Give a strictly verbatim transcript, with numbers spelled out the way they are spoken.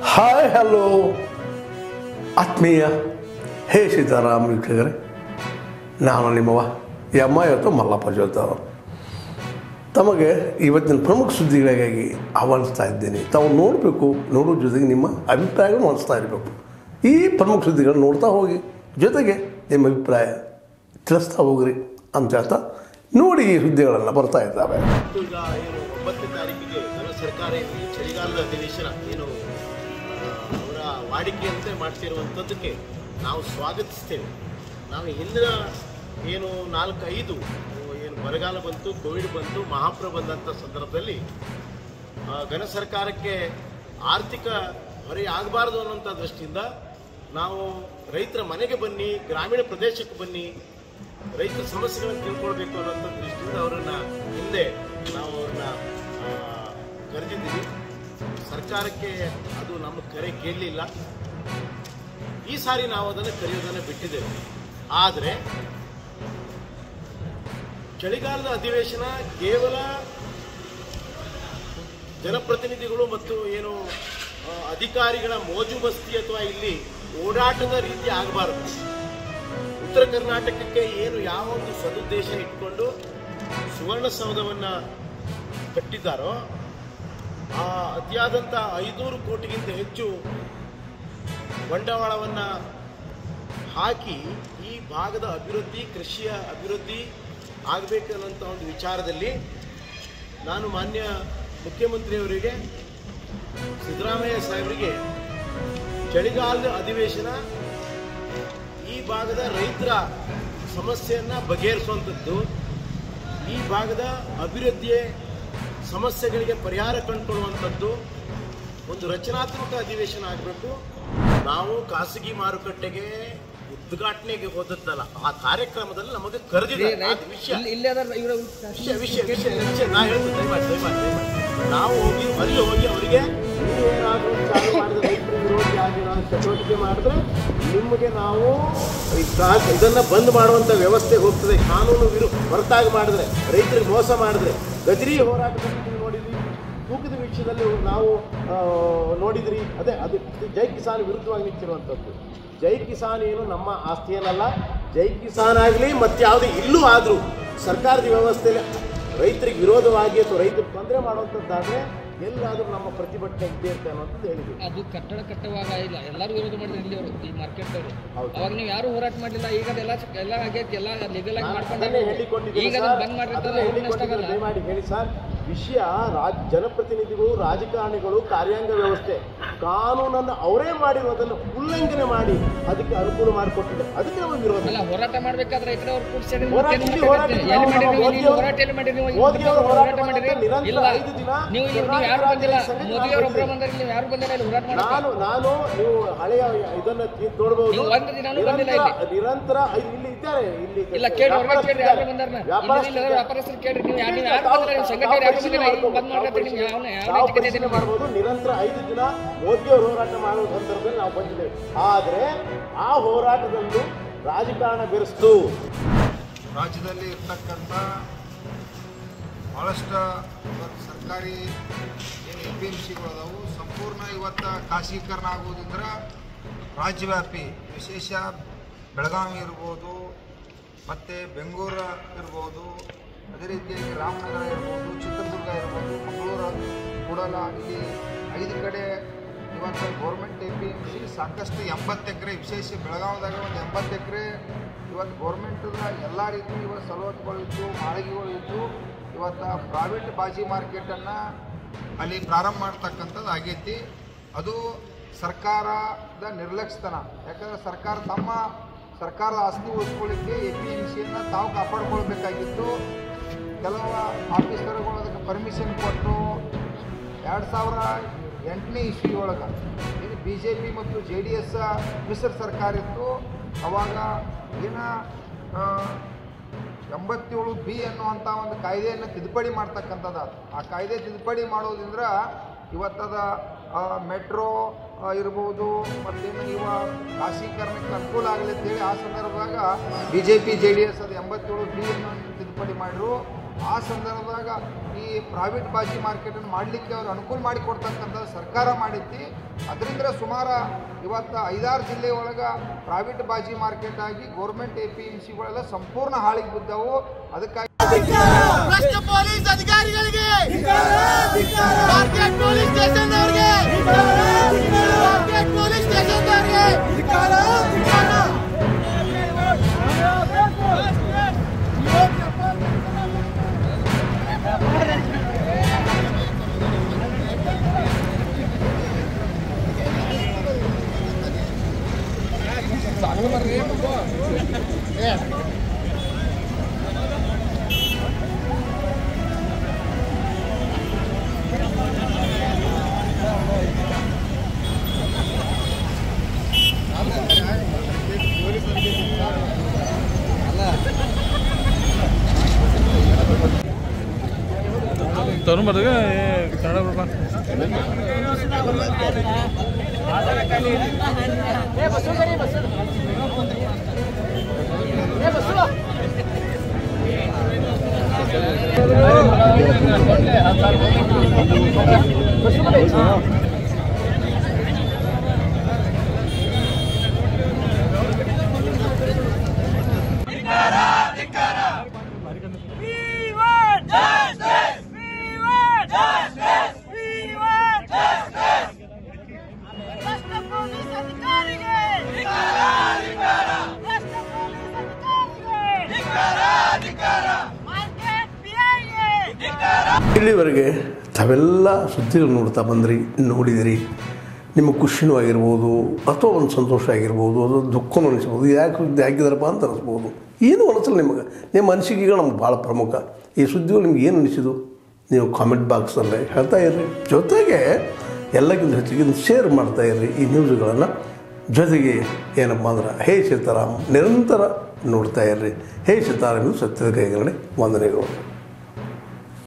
Hi hello ಆತ್ಮೀಯ ಹೇ ಸೀತಾರಾಮ್ ವೀಕ್ಷಕರೇ, ನಾನು ನಿಮ್ಮವ ಎಮ್ಮ ಇವತ್ತು ಮಲ್ಲಪ್ಪ ಜೋತಾವ್ ತಮಗೆ ಇವತ್ತಿನ ಪ್ರಮುಖ ಸುದ್ದಿಗಳಿಗಾಗಿ ಆಹ್ವಾನಿಸ್ತಾ ಇದ್ದೇನೆ. ತಾವು ನೋಡಬೇಕು, ನೋಡೋ ಜೊತೆಗೆ ನಿಮ್ಮ ಅಭಿಪ್ರಾಯವನ್ನು ಹೊಂದಿಸ್ತಾ ಇರಬೇಕು. ಈ ಪ್ರಮುಖ ಸುದ್ದಿಗಳನ್ನು ನೋಡ್ತಾ ಹೋಗಿ, ಜೊತೆಗೆ ನಿಮ್ಮ ಅಭಿಪ್ರಾಯ ತಿಳಿಸ್ತಾ ಹೋಗ್ರಿ ಅಂತ ಹೇಳ್ತಾ ನೋಡಿ ಈ ಸುದ್ದಿಗಳೆಲ್ಲ ಬರ್ತಾ ಇದ್ದಾವೆ. ಈಗ ಏನು ಒಂಬತ್ತನೇ ತಾರೀಕಿಗೆ ನಮ್ಮ ಸರ್ಕಾರ ಈ ಚಳಿಗಾಲದ ಅಧಿವೇಶನ ಏನು ಅವರ ವಾಡಿಕೆಯಂತೆ ಮಾಡ್ತಿರುವಂಥದ್ದಕ್ಕೆ ನಾವು ಸ್ವಾಗತಿಸ್ತೇವೆ. ನಾವು ಹಿಂದಿನ ಏನು ನಾಲ್ಕು ಐದು ಏನು ಬರಗಾಲ ಬಂತು, ಕೋವಿಡ್ ಬಂತು, ಮಹಾಪ್ರ ಬಂದಂಥ ಸಂದರ್ಭದಲ್ಲಿ ಘನ ಸರ್ಕಾರಕ್ಕೆ ಆರ್ಥಿಕ ಹೊರೆ ಆಗಬಾರ್ದು ಅನ್ನೋಂಥ ದೃಷ್ಟಿಯಿಂದ ನಾವು ರೈತರ ಮನೆಗೆ ಬನ್ನಿ, ಗ್ರಾಮೀಣ ಪ್ರದೇಶಕ್ಕೆ ಬನ್ನಿ, ರೈತರ ಸಮಸ್ಯೆಗಳನ್ನು ತಿಳ್ಕೊಳ್ಬೇಕು ಅನ್ನೋಂಥ ದೃಷ್ಟಿಯಿಂದ ಅವರನ್ನು ಹಿಂದೆ ನಾವು ಅವ್ರನ್ನ ಕರೆದಿದ್ದೀವಿ. ಸರ್ಕಾರಕ್ಕೆ ಅದು ನಮ್ಮ ಕರೆ ಕೇಳಲಿಲ್ಲ. ಈ ಸಾರಿ ನಾವು ಅದನ್ನು ಕರೆಯೋದನ್ನು ಬಿಟ್ಟಿದ್ದೇವೆ. ಆದರೆ ಚಳಿಗಾಲದ ಅಧಿವೇಶನ ಕೇವಲ ಜನಪ್ರತಿನಿಧಿಗಳು ಮತ್ತು ಏನು ಅಧಿಕಾರಿಗಳ ಮೋಜು ಬಸ್ತಿ ಅಥವಾ ಇಲ್ಲಿ ಓಡಾಟದ ರೀತಿ ಆಗಬಾರದು. ಉತ್ತರ ಕರ್ನಾಟಕಕ್ಕೆ ಏನು ಯಾವ ಒಂದು ಸದುದ್ದೇಶ ಇಟ್ಕೊಂಡು ಸುವರ್ಣಸೌಧವನ್ನು ಕಟ್ಟಿದ್ದಾರೋ ಆ ಅತಿಯಾದಂಥ ಐನೂರು ಕೋಟಿಗಿಂತ ಹೆಚ್ಚು ಬಂಡವಾಳವನ್ನು ಹಾಕಿ ಈ ಭಾಗದ ಅಭಿವೃದ್ಧಿ, ಕೃಷಿಯ ಅಭಿವೃದ್ಧಿ ಆಗಬೇಕನ್ನೋಂಥ ಒಂದು ವಿಚಾರದಲ್ಲಿ ನಾನು ಮಾನ್ಯ ಮುಖ್ಯಮಂತ್ರಿಯವರಿಗೆ, ಸಿದ್ದರಾಮಯ್ಯ ಸಾಹೇಬರಿಗೆ ಚಳಿಗಾಲದ ಅಧಿವೇಶನ ಈ ಭಾಗದ ರೈತರ ಸಮಸ್ಯೆಯನ್ನು ಬಗೆಹರಿಸುವಂಥದ್ದು, ಈ ಭಾಗದ ಅಭಿವೃದ್ಧಿಯ ಸಮಸ್ಯೆಗಳಿಗೆ ಪರಿಹಾರ ಕಂಡುಕೊಳ್ಳುವಂಥದ್ದು ಒಂದು ರಚನಾತ್ಮಕ ಅಧಿವೇಶನ ಆಗಬೇಕು. ನಾವು ಖಾಸಗಿ ಮಾರುಕಟ್ಟೆಗೆ ಉದ್ಘಾಟನೆಗೆ ಹೋದದ್ದಲ್ಲ, ಆ ಕಾರ್ಯಕ್ರಮದಲ್ಲಿ ನಮಗೆ ಕರೆದಿದ್ದಾರೆ. ವಿಷಯ ವಿಷಯ ವಿಷಯ ನಾ ಹೇಳ್ತೀನಿ, ದಯಮಾಡಿ ದಯಮಾಡಿ ದಯಮಾಡಿ ನಾವು ಹೋಗಿ ಅಲ್ಲಿ ಹೋಗಿ ಅವರಿಗೆ ನೀವೇನಾದರೂ ಚಾಲು ಮಾಡಿದ್ರೆ, ರೈತರ ವಿರೋಧಿ ಆಗಿ ನಾವು ಚಟುವಟಿಕೆ ಮಾಡಿದ್ರೆ ನಿಮಗೆ ನಾವು ಇದನ್ನು ಬಂದ್ ಮಾಡುವಂಥ ವ್ಯವಸ್ಥೆ ಹೋಗ್ತದೆ. ಕಾನೂನು ವಿರು ಹೊರತಾಗಿ ಮಾಡಿದ್ರೆ, ರೈತರಿಗೆ ಮೋಸ ಮಾಡಿದ್ರೆ, ಗಜರಿ ಹೋರಾಟದಲ್ಲಿ ನೀವು ನೋಡಿದ್ರಿ, ತೂಕದ ವಿಷಯದಲ್ಲಿ ನಾವು ನೋಡಿದ್ರಿ. ಅದೇ ಅದು ಜೈ ಕಿಸಾನ್ ವಿರುದ್ಧವಾಗಿ ನಿಂತಿರುವಂಥದ್ದು. ಜೈ ಕಿಸಾನ್ ಏನು ನಮ್ಮ ಆಸ್ತಿ ಏನಲ್ಲ. ಜೈ ಕಿಸಾನ್ ಆಗಲಿ ಮತ್ತು ಯಾವುದೇ ಇಲ್ಲೂ ಆದರೂ ಸರ್ಕಾರದ ವ್ಯವಸ್ಥೆಯಲ್ಲಿ ರೈತರಿಗೆ ವಿರೋಧವಾಗಿ ಅಥವಾ ರೈತರಿಗೆ ತೊಂದರೆ ಮಾಡುವಂಥದ್ದಾದರೆ ಎಲ್ಲಾದರೂ ನಮ್ಮ ಪ್ರತಿಭಟನೆ ಇದ್ದೇ ಇರುತ್ತೆ ಅನ್ನೋದು ಹೇಳಿದ್ವಿ. ಅದು ಕಟ್ಟಡ ಕಟ್ಟುವಾಗ ಇಲ್ಲ, ಎಲ್ಲರೂ ವಿರೋಧ ಮಾಡಿದ್ರು ಇಲ್ಲಿ ಅವರು, ಈ ಮಾರ್ಕೆಟ್ ಅವರು. ಅವಾಗ ನೀವು ಯಾರು ಹೋರಾಟ ಮಾಡಲಿಲ್ಲ. ಈಗ ಅದೆಲ್ಲ ಎಲ್ಲ ಆಗೈತಿ, ಎಲ್ಲ ಲೀಗಲ್ ಆಗಿ ಮಾಡ್ಕೊಂಡು ಈಗ ಬಂದ್ ಮಾಡಿರ್ತಾರೆ. ದಯಮಾಡಿ ಹೇಳಿ ಸರ್, ವಿಷಯ ರಾಜ್ ಜನಪ್ರತಿನಿಧಿಗಳು, ರಾಜಕಾರಣಿಗಳು, ಕಾರ್ಯಾಂಗ ವ್ಯವಸ್ಥೆ ಕಾನೂನನ್ನು ಅವರೇ ಮಾಡಿರೋದನ್ನು ಉಲ್ಲಂಘನೆ ಮಾಡಿ ಅದಕ್ಕೆ ಅನುಕೂಲ ಮಾಡಿಕೊಟ್ಟಿದೆ. ಅದಕ್ಕೆ ನಾವು ವಿರೋಧ ಅಲ್ಲ. ಹೋರಾಟ ಮಾಡ್ಬೇಕಾದ್ರೆ ರೈತರ ಅವ್ರು ಕೂಡಿಸಿ ಹೋರಾಟ ಎಲ್ಲಿ ಮಾಡಿರಿ? ಹೋರಾಟ ಎಲ್ಲಿ ಮಾಡಿರಿ? ಹೋರಾಟ ಮಾಡಿರಿ ಇಲ್ಲ. ನೀವು ಯಾರು ಬಂದಿಲ್ಲ, ಮೋದಿ ಅವರು ಒಬ್ಬರು ಬಂದಾರೆ, ನೀವು ಯಾರು ಬಂದಿಲ್ಲ ಇಲ್ಲಿ ಹೋರಾಟ ಮಾಡಿ. ನಾನು ನಾನು ನೀವು ಹಳೆಯ ಇದನ್ನ ನೋಡಬಹುದು. ನೀವು ಒಂದು ದಿನಾನು ಬಂದಿಲ್ಲ ಇಲ್ಲಿ. ನಿರಂತರ ಇಲ್ಲಿ ಇದ್ದಾರೆ. ಇಲ್ಲಿ ಇಲ್ಲ ಕೇಳಿ, ಹೊರಗೆ ಕೇಳಿ ಯಾರು ಬಂದಾರ. ವ್ಯಾಪಾರಸ್ಥರು ಕೇಳ್ರಿ, ನೀವು ಯಾರು ಯಾರು ಬಂದಿಲ್ಲ, ನೀವು ಸಂಘಟನೆ ಯಾರು ಬಂದಿಲ್ಲ, ಈಗ ಬಂದ್ ಮಾಡ್ತಾರೆ. ನೀವು ಯಾವ ಯಾವ ಟಿಕೆಟ್ ಮಾಡ್ಬೋದು. ನಿರಂತರ ಐದು ದಿನ ಮೋದಿ ಅವರು ಹೋರಾಟ ಮಾಡುವ ಸಂದರ್ಭದಲ್ಲಿ ನಾವು ಬಂದಿದ್ದೇವೆ. ಆದರೆ ಆ ಹೋರಾಟದಲ್ಲೂ ರಾಜಕಾರಣ ಬೆರೆಸ್ತು. ರಾಜ್ಯದಲ್ಲಿ ಇರ್ತಕ್ಕಂಥ ಭಾಳಷ್ಟು ಸರ್ಕಾರಿ ಏನು ಎ ಪಿ ಎಮ್ ಸಿಗಳು ಅದಾವು ಸಂಪೂರ್ಣ ಇವತ್ತು ಖಾಸಗೀಕರಣ ಆಗೋದ್ರಿಂದ ರಾಜ್ಯವ್ಯಾಪಿ, ವಿಶೇಷ ಬೆಳಗಾವಿ ಇರ್ಬೋದು, ಮತ್ತು ಬೆಂಗಳೂರು ಇರ್ಬೋದು, ಅದೇ ರೀತಿಯಾಗಿ ರಾಮನಗರ ಇರ್ಬೋದು, ಚಿತ್ರದುರ್ಗ ಇರ್ಬೋದು, ಮಂಗಳೂರು, ಕೂಡಲ, ಇಲ್ಲಿ ಐದು ಕಡೆ ಇವತ್ತು government A P M C ಸಾಕಷ್ಟು ಎಂಬತ್ತು ಎಕರೆ, ವಿಶೇಷ ಬೆಳಗಾವಿದಾಗ ಒಂದು ಎಂಬತ್ತು ಎಕರೆ ಇವತ್ತು ಗೌರ್ಮೆಂಟದ ಎಲ್ಲ ರೀತಿ ಇವತ್ತು ಸವಲತ್ತುಗಳಿದ್ದು, ಮಾಳಿಗೆಗಳು ಇದ್ದು, ಇವತ್ತು ಪ್ರೈವೇಟ್ ಬಾಜಿ ಮಾರ್ಕೆಟನ್ನು ಅಲ್ಲಿ ಪ್ರಾರಂಭ ಮಾಡ್ತಕ್ಕಂಥದ್ದು ಆಗೈತಿ. ಅದು ಸರ್ಕಾರದ ನಿರ್ಲಕ್ಷ್ಯತನ. ಯಾಕಂದರೆ ಸರ್ಕಾರ ತಮ್ಮ ಸರ್ಕಾರದ ಆಸ್ತಿ ಉಳಿಸ್ಕೊಳ್ಳಿಕ್ಕೆ ಎ ಪಿ ಎಮ್ ಸಿಯನ್ನು ತಾವು ಕಾಪಾಡ್ಕೊಳ್ಬೇಕಾಗಿತ್ತು. ಕೆಲವು ಆಫೀಸರ್ಗಳು ಅದಕ್ಕೆ ಪರ್ಮಿಷನ್ ಕೊಟ್ಟು ಎರಡು ಸಾವಿರ ಎಂಟನೇ ಇಸ್ವಿ ಒಳಗೆ ಇದು ಬಿ ಜೆ ಪಿ ಮತ್ತು ಜೆ ಡಿ ಎಸ್ ಮಿಶ್ರ ಸರ್ಕಾರ ಇತ್ತು. ಅವಾಗ ಏನ ಎಂಬತ್ತೇಳು ಬಿ ಅನ್ನುವಂಥ ಒಂದು ಕಾಯ್ದೆಯನ್ನು ತಿದ್ದುಪಡಿ ಮಾಡ್ತಕ್ಕಂಥದ್ದು. ಆ ಕಾಯ್ದೆ ತಿದ್ದುಪಡಿ ಮಾಡೋದ್ರಿಂದ ಇವತ್ತದ ಮೆಟ್ರೋ ಇರ್ಬೋದು ಮತ್ತೇನು ಇವ ಖಾಸಗೀಕರಣಕ್ಕೆ ಅನುಕೂಲ ಆಗಲಿ ಅಂತೇಳಿ ಆ ಸಂದರ್ಭದಾಗ B J P J D S ಅದು ಎಂಬತ್ತೇಳು ಬಿ ಅನ್ನು ತಿದ್ದುಪಡಿ ಮಾಡಿದ್ರು. ಆ ಸಂದರ್ಭದಾಗ ಈ ಪ್ರೈವೇಟ್ ಬಾಜಿ ಮಾರ್ಕೆಟನ್ನು ಮಾಡಲಿಕ್ಕೆ ಅವರು ಅನುಕೂಲ ಮಾಡಿಕೊಡ್ತಕ್ಕಂಥ ಸರ್ಕಾರ ಮಾಡಿದ್ದು. ಇದರಿಂದ ಸುಮಾರು ಇವತ್ತು ಐದಾರು ಜಿಲ್ಲೆ ಒಳಗೆ ಪ್ರೈವೇಟ್ ಬಾಜಿ ಮಾರ್ಕೆಟ್ ಆಗಿ ಗೌರ್ಮೆಂಟ್ ಎ ಪಿ ಎಂ ಸಿಗಳೆಲ್ಲ ಸಂಪೂರ್ಣ ಹಾಳಿಗೆ ಬಿದ್ದವು. ಅದಕ್ಕಾಗಿ ಭ್ರಷ್ಟ ಪೊಲೀಸ್ ಅಧಿಕಾರಿಗಳಿಗೆ, ಮಾರ್ಕೆಟ್ ಪೊಲೀಸ್ ಸ್ಟೇಷನ್ ಅವರಿಗೆ, ಮಾರ್ಕೆಟ್ ಪೊಲೀಸ್ ಸ್ಟೇಷನ್ ಅವರಿಗೆ ತರುಣ್ ಬರ್ದಾಗ ಕನ್ನಡ ಬರ್ಬಾ ಇಲ್ಲಿವರೆಗೆ ತಾವೆಲ್ಲ ಸುದ್ದಿಗಳು ನೋಡ್ತಾ ಬಂದ್ರಿ, ನೋಡಿದಿರಿ. ನಿಮಗೆ ಖುಷಿನೂ ಆಗಿರ್ಬೋದು, ಅಥವಾ ಒಂದು ಸಂತೋಷ ಆಗಿರ್ಬೋದು, ಅದು ದುಃಖನೂ ಅನಿಸ್ಬೋದು. ಯಾಕೆ ಸುದ್ದಿ ಹಾಕಿದಾರಪ್ಪ ಅಂತ ಅನಿಸ್ಬೋದು. ಏನು ಅನಿಸಲ್ಲ ನಿಮಗೆ, ನಿಮ್ಮ ಅನಿಸಿಕೆಗಳು ನಮ್ಗೆ ಭಾಳ ಪ್ರಮುಖ. ಈ ಸುದ್ದಿಗಳು ನಿಮ್ಗೆ ಏನು ಅನಿಸಿದು ನೀವು ಕಾಮೆಂಟ್ ಬಾಕ್ಸಲ್ಲೇ ಹೇಳ್ತಾ ಇರ್ರಿ. ಜೊತೆಗೆ ಎಲ್ಲಕ್ಕಿಂತ ಹೆಚ್ಚಿಗೆ ಶೇರ್ ಮಾಡ್ತಾ ಇರ್ರಿ ಈ ನ್ಯೂಸ್ಗಳನ್ನು. ಜೊತೆಗೆ ಏನಪ್ಪ ಅಂದ್ರೆ ಹೇ ಸೀತಾರಾಮ್ ನಿರಂತರ ನೋಡ್ತಾ ಇರ್ರಿ. ಹೇ ಸೀತಾರಾಮ್ ಇದು ಸತ್ಯದ ಕೈಗಡೆ ವಂದನೆಗಳು.